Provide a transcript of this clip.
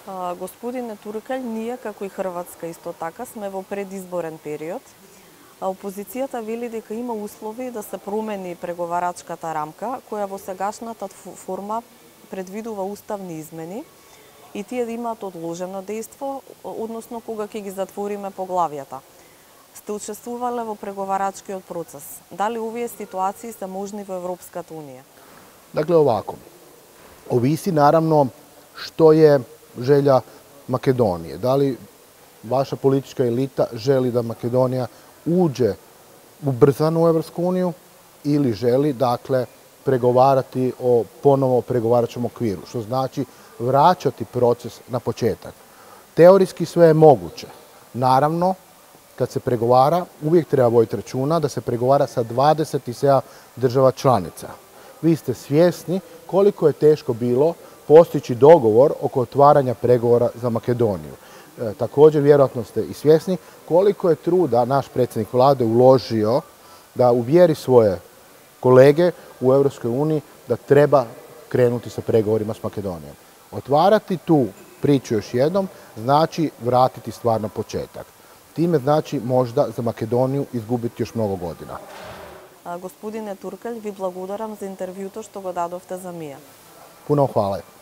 Господине Туркалј, ние како и Хрватска исто така сме во предизборен период. Опозицијата вели дека има услови да се промени преговарачката рамка, која во сегашната форма предвидува уставни измени и тие да имаат одложено дејство, односно кога ќе ги затвориме поглавјата. Сте учествувале во преговарачкиот процес. Дали овие ситуации се можни во Европската унија? Dakle, ovako, ovisi naravno što je želja Makedonije. Da li vaša politička elita želi da Makedonija uđe ubrzano u Evropsku uniju ili želi, dakle, pregovarati o ponovo pregovaračkom okviru, što znači vraćati proces na početak. Teorijski sve je moguće. Naravno, kad se pregovara, uvijek treba voditi računa da se pregovara sa 27 država članica. Vi ste svjesni koliko je teško bilo postići dogovor oko otvaranja pregovora za Makedoniju. Također, vjerojatno ste i svjesni koliko je truda naš predsjednik vlade uložio da uvjeri svoje kolege u Europskoj uniji da treba krenuti sa pregovorima s Makedonijom. Otvarati tu priču još jednom znači vratiti stvar na početak. Time znači možda za Makedoniju izgubiti još mnogo godina. Господине Туркалј, ви благодарам за интервјуто што го дадовте за МИА. Puno hvala.